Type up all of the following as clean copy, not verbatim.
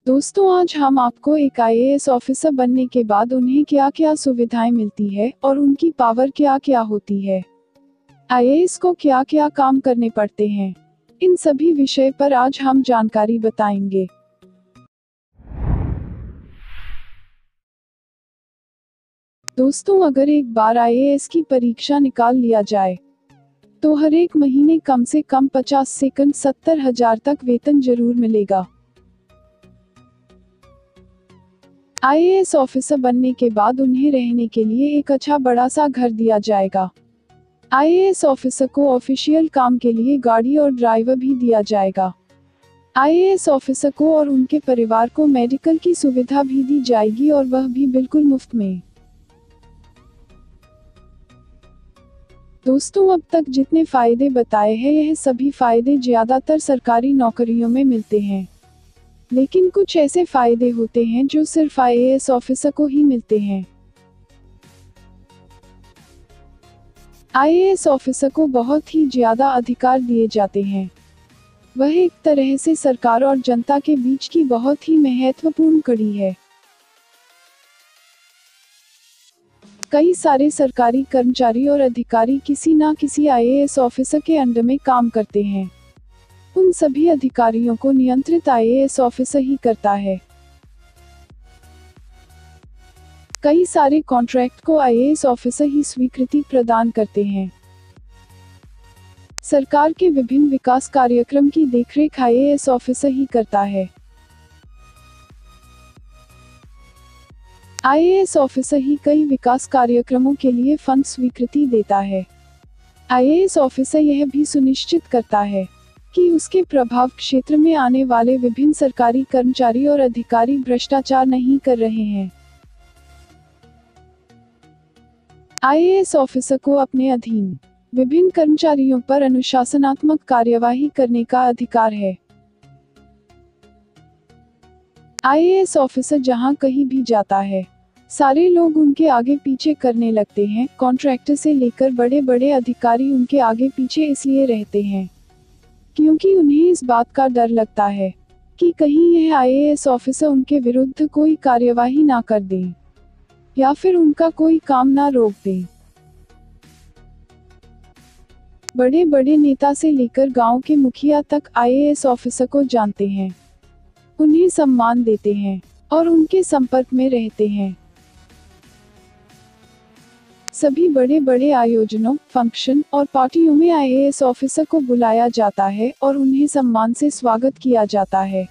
दोस्तों, आज हम आपको एक आईएएस ऑफिसर बनने के बाद उन्हें क्या क्या सुविधाएं मिलती है और उनकी पावर क्या क्या होती है, आईएएस को क्या क्या काम करने पड़ते हैं, इन सभी विषय पर आज हम जानकारी बताएंगे। दोस्तों, अगर एक बार आईएएस की परीक्षा निकाल लिया जाए तो हर एक महीने कम से कम 50 सेकंड 70,000 तक वेतन जरूर मिलेगा। आईएएस ऑफिसर बनने के बाद उन्हें रहने के लिए एक अच्छा बड़ा सा घर दिया जाएगा। आईएएस ऑफिसर को ऑफिशियल काम के लिए गाड़ी और ड्राइवर भी दिया जाएगा। आईएएस ऑफिसर को और उनके परिवार को मेडिकल की सुविधा भी दी जाएगी और वह भी बिल्कुल मुफ्त में। दोस्तों, अब तक जितने फायदे बताए हैं यह सभी फायदे ज्यादातर सरकारी नौकरियों में मिलते हैं, लेकिन कुछ ऐसे फायदे होते हैं जो सिर्फ आईएएस ऑफिसर को ही मिलते हैं। आईएएस ऑफिसर को बहुत ही ज्यादा अधिकार दिए जाते हैं। वह एक तरह से सरकार और जनता के बीच की बहुत ही महत्वपूर्ण कड़ी है। कई सारे सरकारी कर्मचारी और अधिकारी किसी न किसी आईएएस ऑफिसर के अंडर में काम करते हैं। उन सभी अधिकारियों को नियंत्रित आईएएस ऑफिसर ही करता है। कई सारे कॉन्ट्रैक्ट को आईएएस ऑफिसर ही स्वीकृति प्रदान करते हैं। सरकार के विभिन्न विकास कार्यक्रम की देखरेख आईएएस ऑफिसर ही करता है। आईएएस ऑफिसर ही कई विकास कार्यक्रमों के लिए फंड स्वीकृति देता है। आईएएस ऑफिसर यह भी सुनिश्चित करता है कि उसके प्रभाव क्षेत्र में आने वाले विभिन्न सरकारी कर्मचारी और अधिकारी भ्रष्टाचार नहीं कर रहे हैं। आईएएस ऑफिसर को अपने अधीन विभिन्न कर्मचारियों पर अनुशासनात्मक कार्यवाही करने का अधिकार है। आईएएस ऑफिसर जहां कहीं भी जाता है, सारे लोग उनके आगे पीछे करने लगते हैं। कॉन्ट्रैक्टर से लेकर बड़े बड़े अधिकारी उनके आगे पीछे इसलिए रहते हैं क्योंकि उन्हें इस बात का डर लगता है कि कहीं यह आईएएस ऑफिसर उनके विरुद्ध कोई कार्यवाही ना कर दे या फिर उनका कोई काम ना रोक दे। बड़े बड़े नेता से लेकर गांव के मुखिया तक आईएएस ऑफिसर को जानते हैं, उन्हें सम्मान देते हैं और उनके संपर्क में रहते हैं। सभी बड़े बड़े आयोजनों, फंक्शन और पार्टियों में आईएएस ऑफिसर को बुलाया जाता है और उन्हें सम्मान से स्वागत किया जाता है।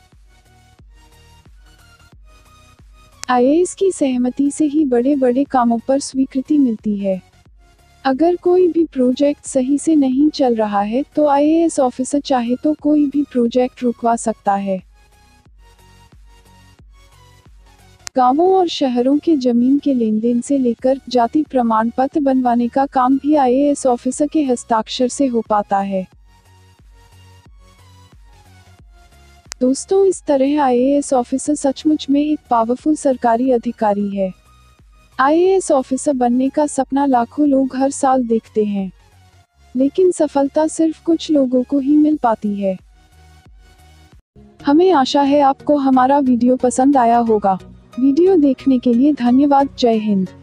आईएएस की सहमति से ही बड़े बड़े कामों पर स्वीकृति मिलती है। अगर कोई भी प्रोजेक्ट सही से नहीं चल रहा है तो आईएएस ऑफिसर चाहे तो कोई भी प्रोजेक्ट रुकवा सकता है। गांवों और शहरों के जमीन के लेनदेन से लेकर जाति प्रमाण पत्र बनवाने का काम भी आईएएस ऑफिसर के हस्ताक्षर से हो पाता है। दोस्तों, इस तरह आईएएस ऑफिसर सचमुच में एक पावरफुल सरकारी अधिकारी है। आईएएस ऑफिसर बनने का सपना लाखों लोग हर साल देखते हैं, लेकिन सफलता सिर्फ कुछ लोगों को ही मिल पाती है। हमें आशा है आपको हमारा वीडियो पसंद आया होगा। वीडियो देखने के लिए धन्यवाद। जय हिंद।